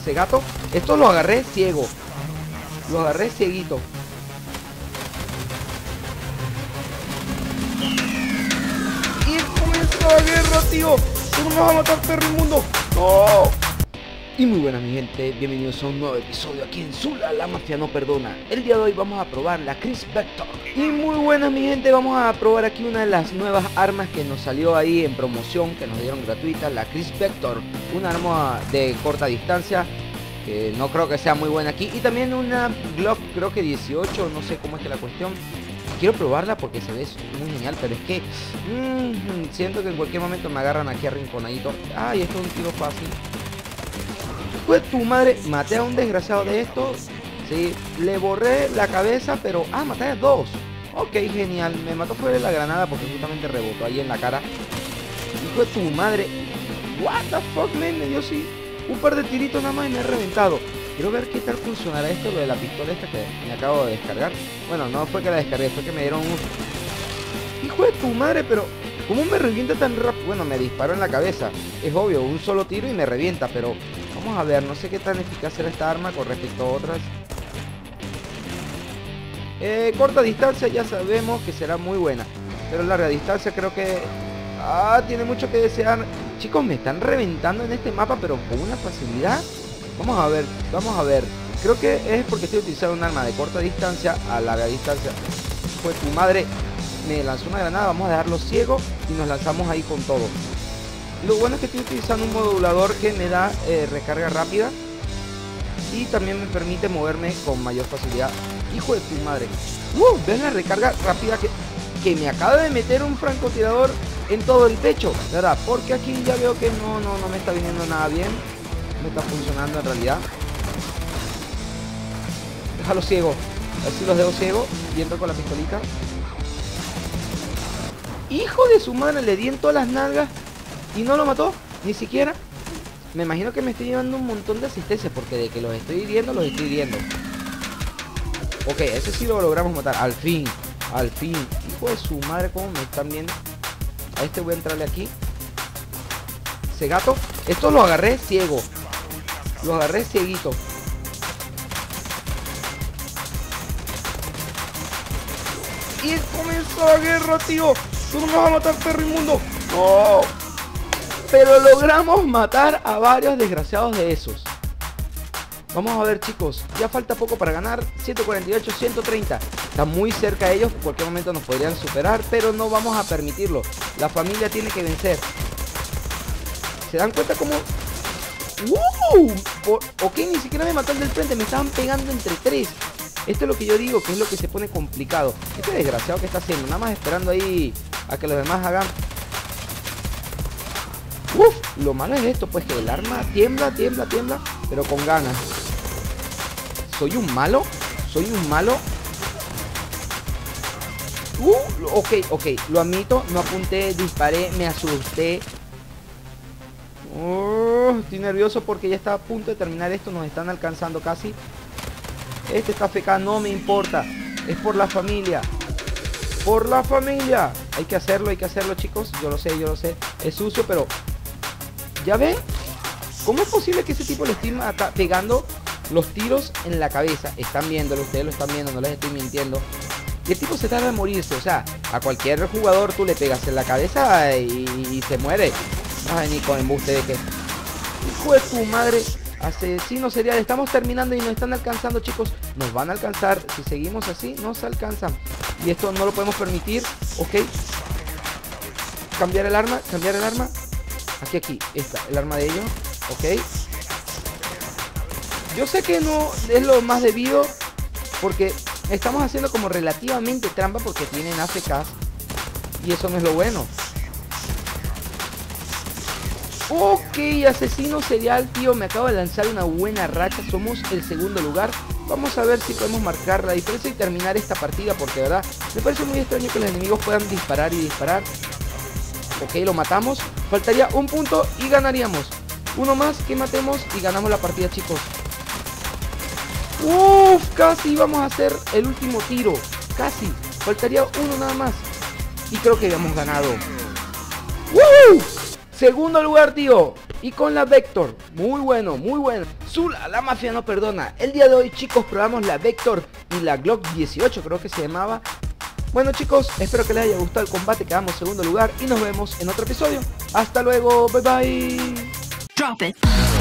ese gato. Esto lo agarré ciego. Lo agarré cieguito. Y comenzó la guerra, tío. ¿Cómo nos va a matar, perro inmundo? ¡No! Y muy buenas, mi gente, bienvenidos a un nuevo episodio aquí en Zula, la mafia no perdona. El día de hoy vamos a probar la Criss Vector. Y muy buenas, mi gente, vamos a probar aquí una de las nuevas armas que nos salió ahí en promoción, que nos dieron gratuita, la Criss Vector. Una arma de corta distancia, que no creo que sea muy buena aquí. Y también una Glock, creo que 18, no sé cómo es que la cuestión. Quiero probarla porque se ve muy genial, pero es que siento que en cualquier momento me agarran aquí arrinconadito. Ay, esto es un tiro fácil. Pues tu madre, maté a un desgraciado de estos. Sí, le borré la cabeza, pero... Ah, maté a dos. Ok, genial, me mató fue la granada porque justamente rebotó ahí en la cara. Hijo de tu madre. What the fuck, man, me dio sí un par de tiritos nada más y me he reventado. Quiero ver qué tal funcionará esto, lo de la pistola esta que me acabo de descargar. Bueno, no fue que la descargué, fue que me dieron un... Hijo de tu madre, pero... ¿Cómo me revienta tan rápido? Bueno, me disparó en la cabeza. Es obvio, un solo tiro y me revienta, pero... Vamos a ver, no sé qué tan eficaz será esta arma con respecto a otras. Corta distancia ya sabemos que será muy buena. Pero larga distancia creo que... tiene mucho que desear. Chicos, me están reventando en este mapa, pero con una facilidad. Vamos a ver, vamos a ver. Creo que es porque estoy utilizando un arma de corta distancia a larga distancia. Pues tu madre me lanzó una granada, vamos a dejarlo ciego y nos lanzamos ahí con todo. Lo bueno es que estoy utilizando un modulador que me da recarga rápida y también me permite moverme con mayor facilidad. Hijo de tu madre. ¿Ves la recarga rápida que me acaba de meter un francotirador en todo el pecho? ¿Verdad? Porque aquí ya veo que no me está viniendo nada bien. No está funcionando en realidad. Déjalo ciego. A ver si los dejo ciego y entro con la pistolita. Hijo de su madre, le di en todas las nalgas y no lo mató, ni siquiera. Me imagino que me estoy llevando un montón de asistencia porque de que los estoy hiriendo, los estoy hiriendo. Ok, ese sí lo logramos matar, al fin, al fin. Hijo de su madre, cómo me están viendo. A este voy a entrarle aquí. Ese gato, esto lo agarré ciego. Lo agarré cieguito. Y comenzó la guerra, tío. Tú no me vas a matar, perro inmundo. No. Pero logramos matar a varios desgraciados de esos. Vamos a ver, chicos. Ya falta poco para ganar. 148, 130. Está muy cerca de ellos. En cualquier momento nos podrían superar, pero no vamos a permitirlo. La familia tiene que vencer. ¿Se dan cuenta cómo...? Ok, ni siquiera me mataron del frente. Me estaban pegando entre tres. Esto es lo que yo digo, que es lo que se pone complicado. Este desgraciado que está haciendo, nada más esperando ahí a que los demás hagan. Lo malo es esto, pues que el arma tiembla, pero con ganas. ¿Soy un malo? ¿Soy un malo? Ok, lo admito, no apunté, disparé, me asusté. Estoy nervioso porque ya está a punto de terminar esto, nos están alcanzando casi. Este está FK, no me importa. Es por la familia. Por la familia. Hay que hacerlo, chicos. Yo lo sé. Es sucio, pero... ¿Ya ven? ¿Cómo es posible que ese tipo le esté pegando los tiros en la cabeza? Están viéndolo, ustedes lo están viendo, no les estoy mintiendo. Y el tipo se tarda en morirse. O sea, a cualquier jugador tú le pegas en la cabeza y se muere. Ay, ni con embuste de que... Hijo de tu madre... Asesino serial, estamos terminando y nos están alcanzando, chicos. Nos van a alcanzar, si seguimos así, nos alcanzan. Y esto no lo podemos permitir, ok. Cambiar el arma. Aquí, esta, el arma de ellos, ok. Yo sé que no es lo más debido, porque estamos haciendo como relativamente trampa, porque tienen AFKs. Y eso no es lo bueno. Ok, asesino serial, tío, me acabo de lanzar una buena racha. Somos el segundo lugar. Vamos a ver si podemos marcar la diferencia y terminar esta partida, porque de verdad me parece muy extraño que los enemigos puedan disparar y disparar. Ok, lo matamos. Faltaría un punto y ganaríamos. Uno más que matemos y ganamos la partida, chicos. Casi vamos a hacer el último tiro. Casi, faltaría uno nada más. Y creo que habíamos ganado. Segundo lugar, tío. y con la Vector. Muy bueno, muy bueno. Zula, la mafia no perdona. El día de hoy, chicos, probamos la Vector y la Glock 18, creo que se llamaba. Bueno, chicos, espero que les haya gustado el combate, quedamos en segundo lugar y nos vemos en otro episodio. Hasta luego, bye bye. Drop it.